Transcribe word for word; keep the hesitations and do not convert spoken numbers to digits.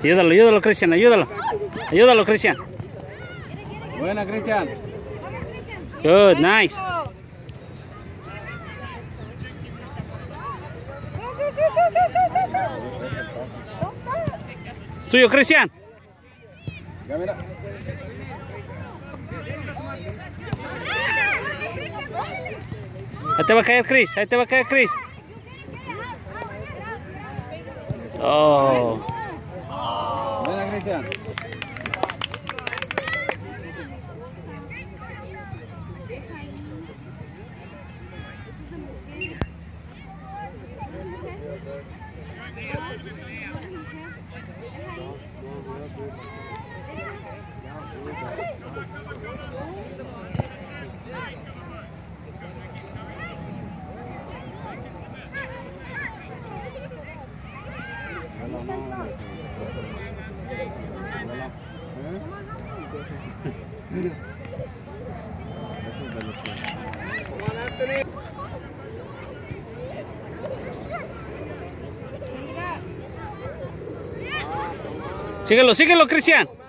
Ayúdalo, ayúdalo, Cristian, ayúdalo. Ayúdalo, Cristian. Buena, Cristian. Good, nice. Es tuyo, Cristian. Ya, mira. Ahí te va a caer, Chris. Ahí te va a caer, Chris. Oh. Buena, Cristian. Síguelo, síguelo, Cristian.